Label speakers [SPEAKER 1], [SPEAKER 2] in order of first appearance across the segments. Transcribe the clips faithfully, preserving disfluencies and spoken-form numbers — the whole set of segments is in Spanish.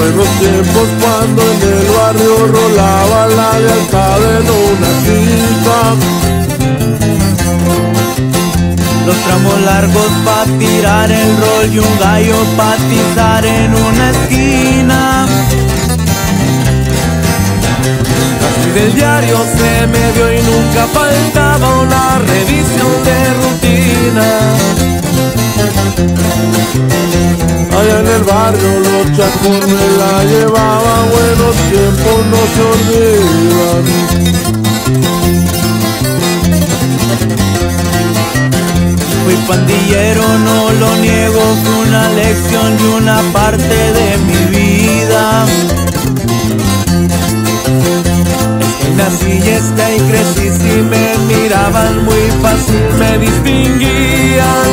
[SPEAKER 1] buenos tiempos cuando en el barrio rolaba la lealtad en una chica.
[SPEAKER 2] Los tramos largos pa' tirar el rol y un gallo pa' tizar en una esquina. Así del diario se me dio y nunca faltaba una revisión de rutina.
[SPEAKER 1] Allá en el barrio los chacos me la llevaban, buenos tiempos no se olvidan.
[SPEAKER 2] Fui pandillero, no lo niego, fue una lección y una parte de mi vida. Es que nací y está y crecí, si me miraban muy fácil me distinguían.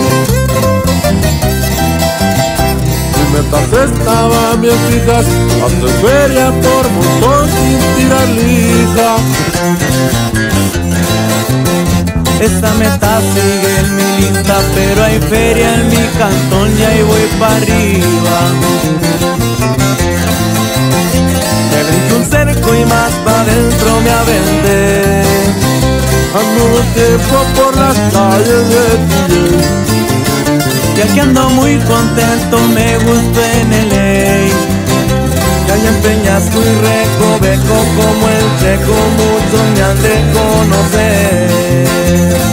[SPEAKER 1] Mis metas estaban bien fijas, hacer feria por montón sin tirar lija.
[SPEAKER 2] Esta meta sigue en mi lista, pero hay feria en mi cantón y ahí voy para arriba. Me brinqué un cerco y más para adentro me aventé.
[SPEAKER 1] Ando un tiempo por las calles de Chile,
[SPEAKER 2] y aquí ando muy contento, me gustó en L A. Y allá en Peñasco y Recoveco como el Checo muchos me han de conocer.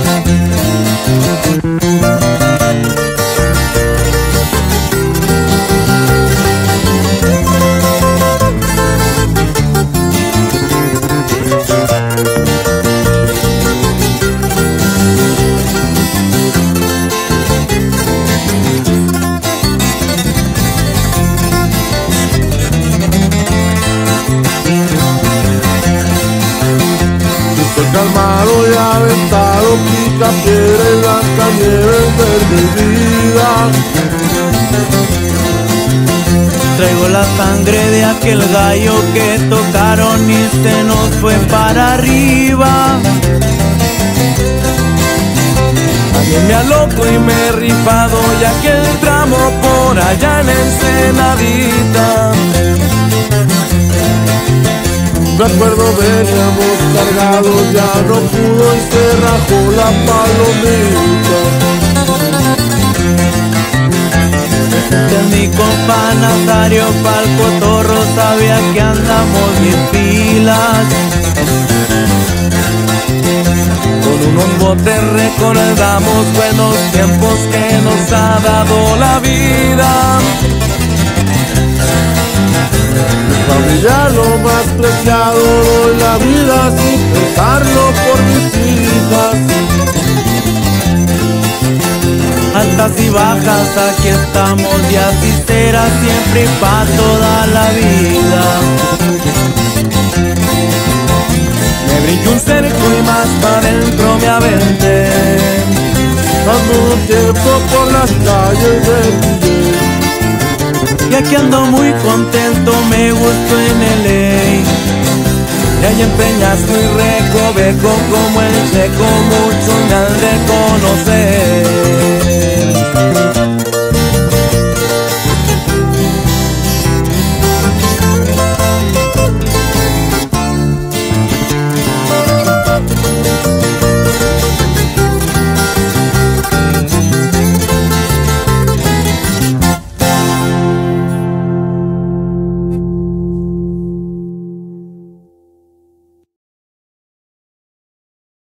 [SPEAKER 1] calmado y aventado, pica piedra y blanca nieve verde vida.
[SPEAKER 2] Traigo la sangre de aquel gallo que tocaron y se nos fue para arriba. Alguien me aloco y me he rifado y aquel tramo por allá en Ensenadita.
[SPEAKER 1] Me acuerdo veníamos cargados, ya no pudo y se rajó la palomita.
[SPEAKER 2] De mi compa Nazario pa'l cotorro, sabía que andamos bien pilas. Con unos botes recordamos buenos tiempos que nos ha dado la vida.
[SPEAKER 1] Familia lo más preciado, doy la vida sin pensarlo por mis hijas.
[SPEAKER 2] Altas y bajas, aquí estamos y así será siempre y pa' toda la vida. Me brinqué un cerco y más pa' dentro me aventé.
[SPEAKER 1] Dando un tiempo por las calles del Chile,
[SPEAKER 2] y aquí ando muy contento, me gustó en L A. Y allá en Peñasco y Recoveco como el Checo muchos me han de conocer.